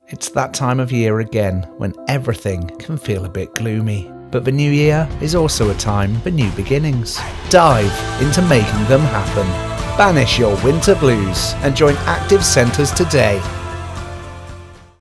It's that time of year again when everything can feel a bit gloomy. But the new year is also a time for new beginnings. Dive into making them happen. Banish your winter blues and join active centres today.